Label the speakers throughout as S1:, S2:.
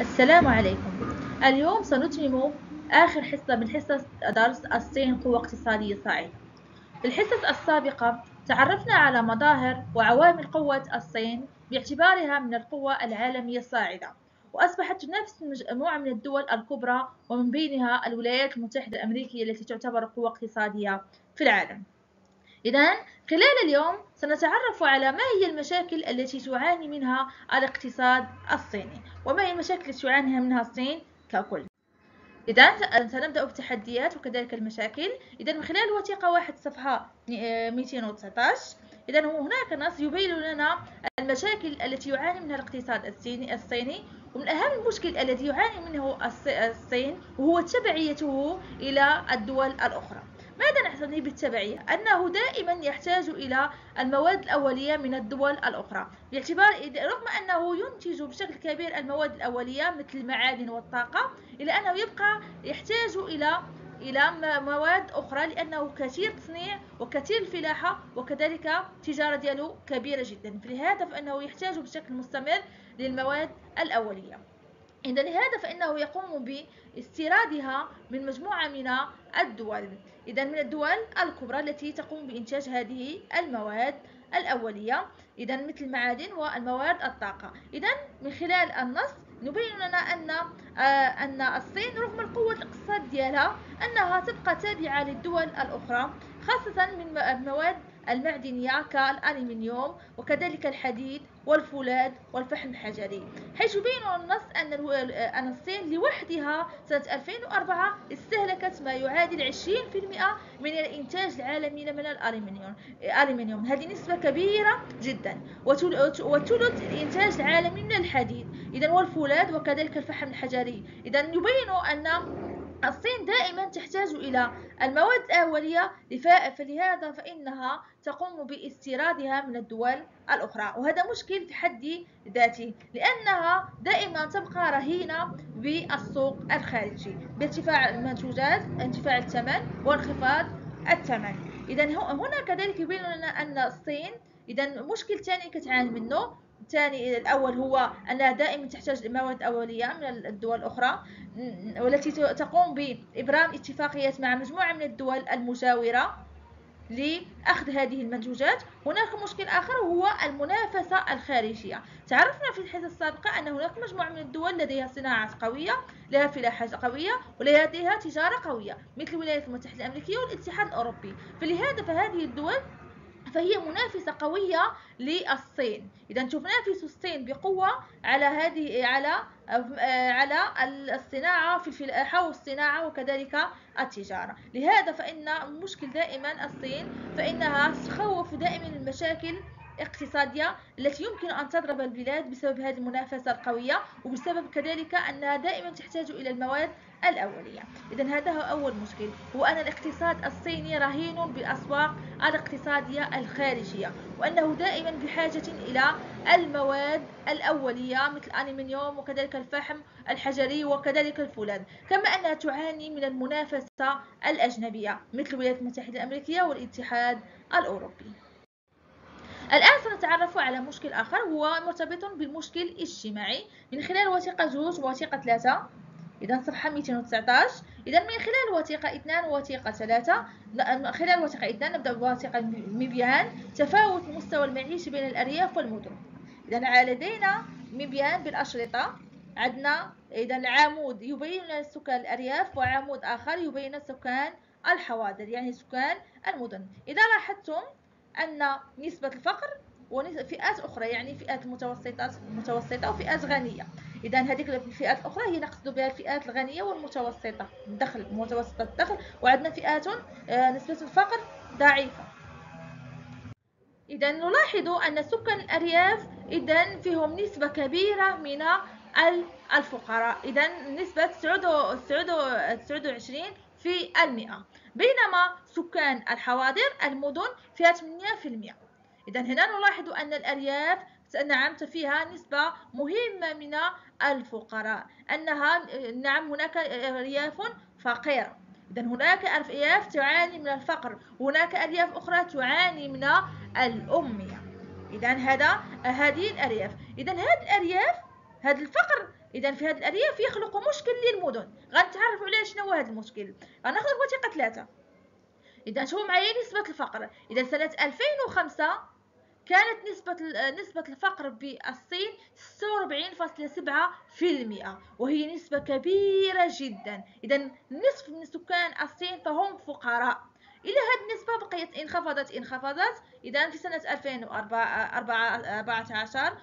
S1: السلام عليكم. اليوم سنتمم آخر حصة من حصص درس الصين قوة اقتصادية صاعدة. في الحصص السابقة تعرفنا على مظاهر وعوامل قوة الصين باعتبارها من القوى العالمية الصاعدة، وأصبحت تنافس مجموعة من الدول الكبرى ومن بينها الولايات المتحدة الأمريكية التي تعتبر قوة اقتصادية في العالم. إذن خلال اليوم سنتعرف على ما هي المشاكل التي تعاني منها الاقتصاد الصيني، وما هي المشاكل التي تعاني منها الصين ككل. إذن سنبدأ بالتحديات وكذلك المشاكل. إذن من خلال وثيقة 1 صفحة 219 إذن هناك نص يبين لنا المشاكل التي يعاني منها الاقتصاد الصيني، ومن أهم المشكل الذي يعاني منه الصين وهو تبعيته إلى الدول الأخرى. ماذا نعني بالتبعية؟ أنه دائما يحتاج إلى المواد الأولية من الدول الأخرى، باعتبار رغم أنه ينتج بشكل كبير المواد الأولية مثل المعادن والطاقة، إلا أنه يبقى يحتاج إلى مواد أخرى، لأنه كثير تصنيع وكثير الفلاحة وكذلك التجارة ديالو كبيرة جدا، فلهذا فإنه يحتاج بشكل مستمر للمواد الأولية. إذا لهذا فإنه يقوم باستيرادها من مجموعة من الدول، إذا من الدول الكبرى التي تقوم بإنتاج هذه المواد الأولية، إذا مثل المعادن والمواد الطاقة. إذا من خلال النص نبين لنا أن الصين رغم القوة الاقتصاد ديالها أنها تبقى تابعة للدول الأخرى، خاصة من المواد المعدنية كالألمنيوم وكذلك الحديد والفولاذ والفحم الحجري، حيث يبين النص أن الصين لوحدها سنة 2004 استهلكت ما يعادل 20% من الإنتاج العالمي من الألمنيوم. هذه نسبة كبيرة جدا، وثلث الإنتاج العالمي من الحديد إذا والفولاذ وكذلك الفحم الحجري. إذا يبين أن الصين دائما تحتاج إلى المواد الأولية، فلهذا فإنها تقوم باستيرادها من الدول الأخرى، وهذا مشكل في حد ذاته، لأنها دائما تبقى رهينة بالسوق الخارجي بارتفاع المنتوجات، ارتفاع الثمن وانخفاض الثمن. إذا هنا كذلك يبين لنا أن الصين إذا مشكل ثاني كتعاني منه. الأول هو أنها دائما تحتاج لمواد أولية من الدول الأخرى، والتي تقوم بإبرام اتفاقيات مع مجموعة من الدول المجاورة لأخذ هذه المنتوجات. هناك مشكل آخر هو المنافسة الخارجية. تعرفنا في الحصة السابقة أن هناك مجموعة من الدول لديها صناعات قوية، لها فلاحة قوية، ولديها تجارة قوية مثل الولايات المتحدة الأمريكية والاتحاد الأوروبي، فلهذا فهذه الدول فهي منافسة قوية للصين. إذا تنافس الصين بقوة على الصناعة في الفلاحة والصناعة وكذلك التجارة. لهذا فإن مشكل دائما الصين فإنها تخوف دائما المشاكل اقتصادية التي يمكن أن تضرب البلاد بسبب هذه المنافسة القوية، وبسبب كذلك أنها دائما تحتاج إلى المواد الأولية. إذا هذا هو أول مشكل، هو أن الاقتصاد الصيني رهين بالأسواق الاقتصادية الخارجية، وأنه دائما بحاجة إلى المواد الأولية مثل الألمنيوم وكذلك الفحم الحجري وكذلك الفولاذ، كما أنها تعاني من المنافسة الأجنبية مثل الولايات المتحدة الأمريكية والاتحاد الأوروبي. الآن سنتعرف على مشكل آخر هو مرتبط بالمشكل الاجتماعي من خلال وثيقة 2 ووثيقة 3. إذا صفحة 219. إذا من خلال وثيقة 2 ووثيقة 3، من خلال وثيقة 2 نبدأ بوثيقة ميبيان تفاوت مستوى المعيشة بين الأرياف والمدن. إذا لدينا ميبيان بالأشرطة، عندنا إذا عمود يبين لنا سكان الأرياف وعمود آخر يبين سكان الحواضر يعني سكان المدن. إذا لاحظتم أن نسبة الفقر وفئات أخرى يعني فئات متوسطة وفئات غنية. إذا هذيك الفئات الأخرى هي نقصد بها الفئات الغنية والمتوسطة الدخل، متوسطة الدخل، وعندنا فئات نسبة الفقر ضعيفة. إذا نلاحظ أن سكان الأرياف إذا فيهم نسبة كبيرة من الفقراء، إذا نسبة 29%، بينما سكان الحواضر المدن فيها 8%. إذا هنا نلاحظ أن الأرياف نعم فيها نسبة مهمة من الفقراء، نعم هناك أرياف فقيرة. إذا هناك أرياف تعاني من الفقر، وهناك أرياف أخرى تعاني من الأمية. إذا هذه الأرياف. إذا هذه الأرياف هذا الفقر اذا في هذه الارياف يخلق مشكل للمدن. غنتعرفوا على شنو هو هذا المشكل. غناخذ الوثيقه 3. اذا شوفوا معايا نسبه الفقر. اذا سنه 2005 كانت نسبة الفقر بالصين 46.7%، وهي نسبة كبيرة جدا. إذا نصف من سكان الصين فهم فقراء. إلى هذه النسبة بقيت انخفضت. إذا في سنة 2014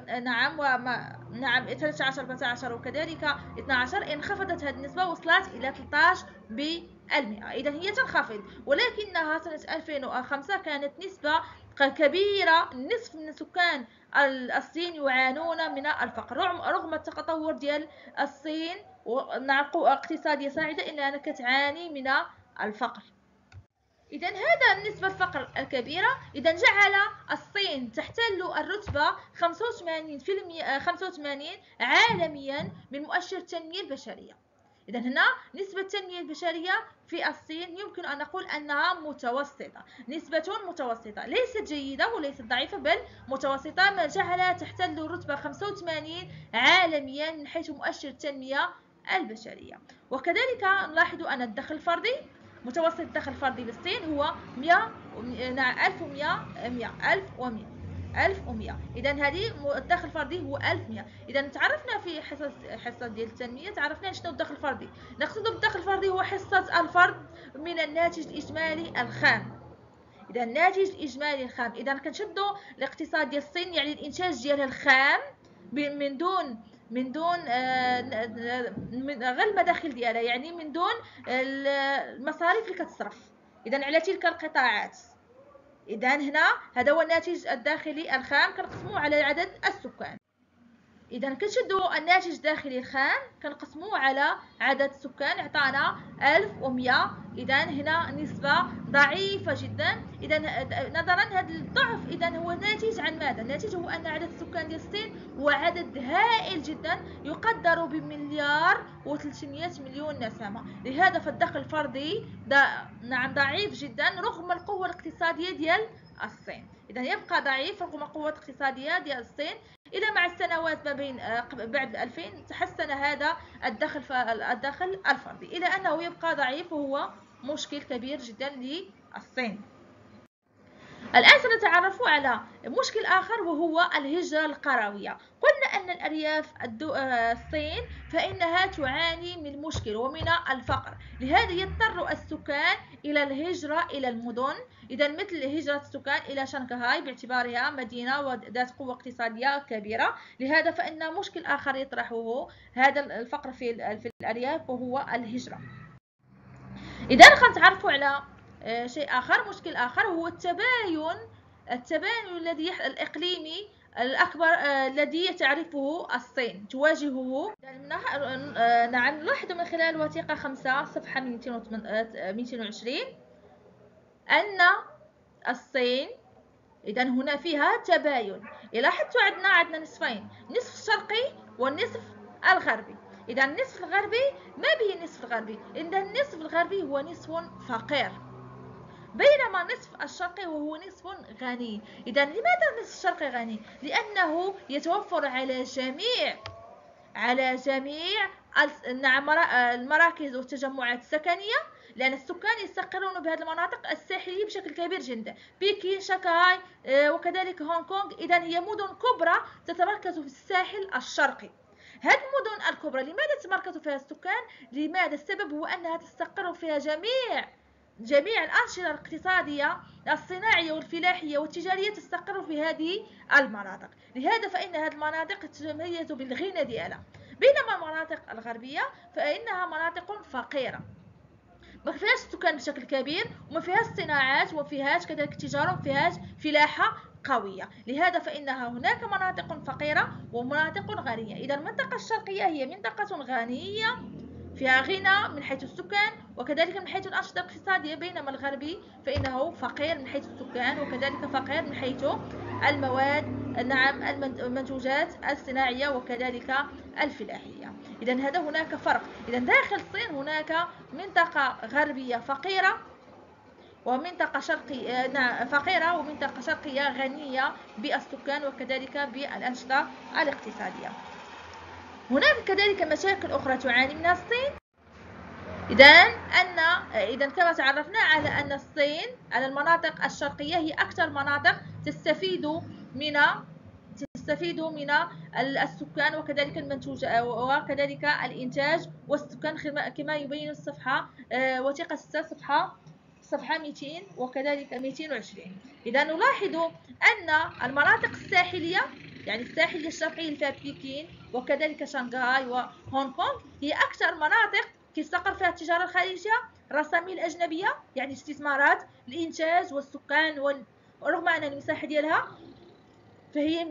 S1: نعم 13 14 وكذلك 12 انخفضت هذه النسبة، وصلت إلى 13%. إذا هي تنخفض، ولكنها سنة 2005 كانت نسبة كبيرة. نصف من سكان الصين يعانون من الفقر رغم التطور ديال الصين مع قوة اقتصادية صاعدة، إلا أنها كتعاني من الفقر. إذا هذا نسبة الفقر الكبيرة إذا جعل الصين تحتل الرتبة 85 عالميا من مؤشر التنمية البشرية. إذا هنا نسبة التنمية البشرية في الصين يمكن أن نقول أنها متوسطة، نسبة متوسطة، ليست جيدة وليست ضعيفة، بل متوسطة، ما جعلها تحتل الرتبة 85 عالميا من حيث مؤشر التنمية البشرية. وكذلك نلاحظ أن الدخل الفردي، متوسط الدخل الفردي للصين هو 1100. إذا هذه الدخل الفردي هو 1100. إذا تعرفنا في حصة ديال التنمية، تعرفنا شنو الدخل الفردي. نقصد بالدخل الفردي هو حصة الفرد من الناتج الإجمالي الخام. إذا الناتج الإجمالي الخام، إذا كنشدوا الاقتصاد ديال الصين يعني الإنتاج ديالها الخام من دون غير المداخل ديالها، يعني من دون المصاريف اللي كتصرف إذا على تلك القطاعات. إذا هنا هذا هو الناتج الداخلي الخام كنقسموه على عدد السكان. إذا كنشدوا الناتج الداخلي الخام كنقسموه على عدد السكان، عطانا 1100. إذا هنا نسبة ضعيفة جدا. إذا نظرا هذا الضعف إذا هو ناتج عن ماذا؟ الناتج هو أن عدد السكان ديال الصين هو عدد هائل جدا، يقدر بمليار و300 مليون نسمة. لهذا فالدخل الفردي نعم ضعيف جدا رغم القوة الاقتصادية ديال الصين. إذا يبقى ضعيف رغم القوة الاقتصادية ديال الصين. إذا مع السنوات ما بين بعد 2000 تحسن هذا الدخل الفردي، إلى أنه يبقى ضعيف، وهو مشكل كبير جدا للصين. الآن سنتعرف على مشكل آخر وهو الهجرة القروية. قلنا أن الأرياف الصين فإنها تعاني من مشكل ومن الفقر، لهذا يضطر السكان إلى الهجرة إلى المدن. إذا مثل هجرة السكان إلى شنغهاي باعتبارها مدينة وذات قوة اقتصادية كبيرة. لهذا فإن مشكل آخر يطرحه هذا الفقر في الأرياف وهو الهجرة. إذا غنتعرفوا على شيء آخر، مشكل آخر هو التباين الذي الإقليمي الأكبر الذي تعرفه الصين تواجهه. نعم نلاحظ من خلال وثيقة 5 صفحة 220 أن الصين إذا هنا فيها تباين. لاحظتوا عندنا نصفين، نصف الشرقي والنصف الغربي. إذا النصف الغربي ما به النصف الغربي؟ إذا النصف الغربي هو نصف فقير، بينما نصف الشرقي وهو نصف غني. إذا لماذا النصف الشرقي غني؟ لأنه يتوفر على جميع المراكز والتجمعات السكنية، لأن السكان يستقرون بهذه المناطق الساحلية بشكل كبير جدا، بكين، شانغهاي وكذلك هونغ كونغ. إذا هي مدن كبرى تتمركز في الساحل الشرقي. هذه المدن الكبرى لماذا تتمركز فيها السكان؟ لماذا؟ السبب هو أنها تستقر فيها جميع الأنشطة الاقتصادية الصناعية والفلاحية والتجارية تستقر في هذه المناطق. لهذا فإن هذه المناطق تتميز بالغنى ديالها، بينما المناطق الغربية فإنها مناطق فقيرة، ما فيهاش السكان بشكل كبير، وما فيهاش صناعات، وما فيهاش كذلك تجارة، وما فيهاش فلاحة قوية. لهذا فإنها هناك مناطق فقيرة ومناطق غنية. إذا المنطقة الشرقية هي منطقة غنية فيها غنى من حيث السكان وكذلك من حيث الأنشطة الاقتصادية، بينما الغربي فإنه فقير من حيث السكان وكذلك فقير من حيث المواد، نعم المنتوجات الصناعية وكذلك الفلاحية. إذا هذا هناك فرق. إذا داخل الصين هناك منطقة غربية فقيرة ومنطقة فقيرة ومنطقة شرقية غنية بالسكان وكذلك بالأنشطة الاقتصادية. هناك كذلك مشاكل أخرى تعاني منها الصين. إذا كما تعرفنا على أن الصين على المناطق الشرقية هي أكثر مناطق تستفيد من السكان وكذلك المنتوج وكذلك الإنتاج والسكان كما يبين الصفحة وثيقة 6 صفحة 200 وكذلك 220. إذا نلاحظ أن المناطق الساحلية يعني الساحلية الشرقية فيها بكين وكذلك شنغهاي وهونغ كونغ هي أكثر مناطق كيستقر فيها التجارة الخارجية، الرسامين الأجنبية يعني استثمارات، الإنتاج والسكان رغم أن المساحة ديالها فهي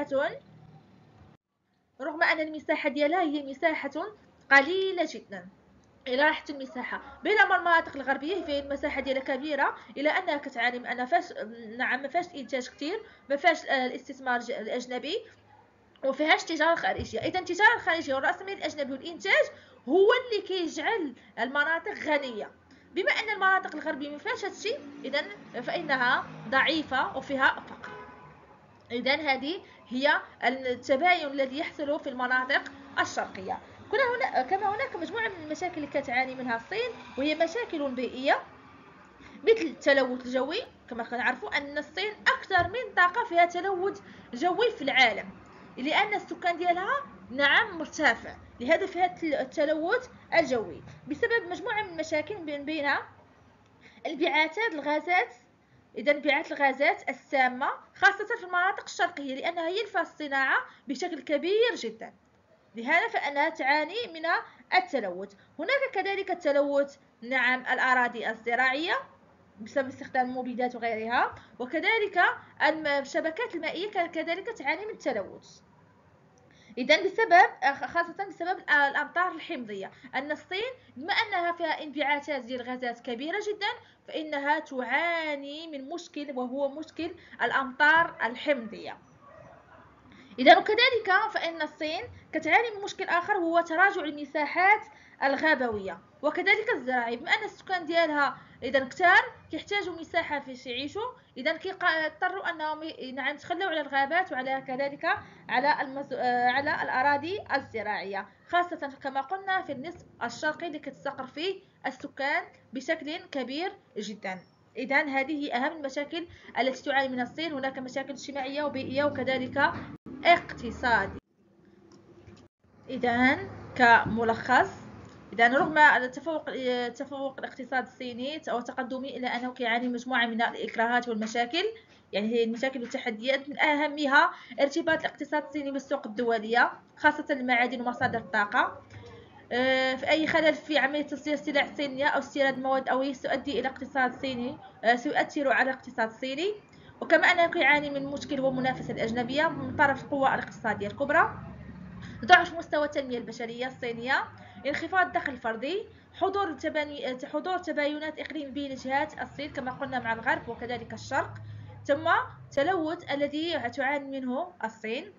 S1: هي مساحة قليلة جدا. إلى راحة المساحة، بينما المناطق الغربية فهي المساحة ديالها كبيرة إلى أنها كتعاني من أن ما فيهاش إنتاج كتير، ما فيهاش الاستثمار الأجنبي وفيهاش تجارة خارجية. إذا التجارة الخارجية والرأسمالية الأجنبي والإنتاج هو اللي كيجعل المناطق غنية. بما أن المناطق الغربية ما فيهاش هادشي إذا فإنها ضعيفة وفيها فقر. إذا هذه هي التباين الذي يحصل في المناطق الشرقية. كما هناك مجموعة من المشاكل اللي كتعاني منها الصين وهي مشاكل بيئية مثل التلوث الجوي. كما كنعرفوا أن الصين أكثر منطقة فيها تلوث جوي في العالم لأن السكان ديالها مرتفع، لهذا فيها التلوث الجوي بسبب مجموعة من المشاكل بينها انبعاثات الغازات. إذا انبعاث الغازات السامة خاصة في المناطق الشرقية لأنها ينفع الصناعة بشكل كبير جدا، لهذا فإنها تعاني من التلوث. هناك كذلك التلوث الأراضي الزراعية بسبب استخدام المبيدات وغيرها، وكذلك الشبكات المائية كذلك تعاني من التلوث. إذا خاصة بسبب الأمطار الحمضية، أن الصين بما أنها فيها انبعاثات ديال الغازات كبيرة جدا فإنها تعاني من مشكل وهو مشكل الأمطار الحمضية. إذا وكذلك فإن الصين كتعاني من مشكل آخر وهو تراجع المساحات الغابوية وكذلك الزراعي. بما أن السكان ديالها إذا كثار كيحتاجوا مساحة فاش يعيشوا، إذا كيضطروا أنهم يتخلوا على الغابات وعلى كذلك على الأراضي الزراعية، خاصة كما قلنا في النصف الشرقي اللي كتستقر فيه السكان بشكل كبير جدا. إذا هذه أهم المشاكل التي تعاني منها الصين. هناك مشاكل اجتماعية وبيئية وكذلك اقتصادي. إذا كملخص، إذا رغم تفوق الاقتصاد الصيني وتقدمه إلا أنه يعاني مجموعة من الإكراهات والمشاكل، يعني هي المشاكل والتحديات من أهمها ارتباط الاقتصاد الصيني بالسوق الدولية خاصة المعادن ومصادر الطاقة. في أي خلل في عملية تصدير السلع الصينية أو استيراد مواد أو سيؤدي إلى اقتصاد صيني سيؤثر على الاقتصاد الصيني. وكما أنه يعاني من مشكل هو المنافسة الأجنبية من طرف القوى الاقتصادية الكبرى، ضعف مستوى التنمية البشرية الصينية، انخفاض الدخل الفردي، حضور تباينات إقليمية بين جهات الصين كما قلنا مع الغرب وكذلك الشرق، ثم تلوث الذي تعاني منه الصين.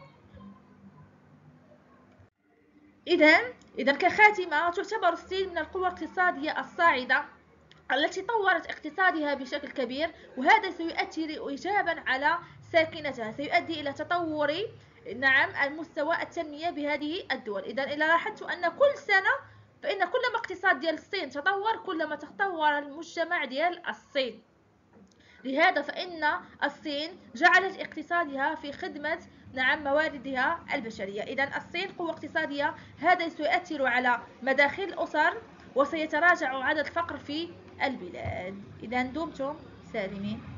S1: إذا كخاتمة تعتبر الصين من القوى الاقتصادية الصاعدة التي طورت اقتصادها بشكل كبير، وهذا سيؤثر إيجابا على ساكنتها، سيؤدي إلى تطور المستوى التنمية بهذه الدول. إذا إلا لاحظت أن كل سنة فإن كلما اقتصاد ديال الصين تطور كلما تطور المجتمع ديال الصين، لهذا فإن الصين جعلت اقتصادها في خدمة مواردها البشرية. إذا الصين قوة اقتصادية، هذا سيؤثر على مداخل الأسر وسيتراجع عدد الفقر في البلاد. إذا دمتم سالمين.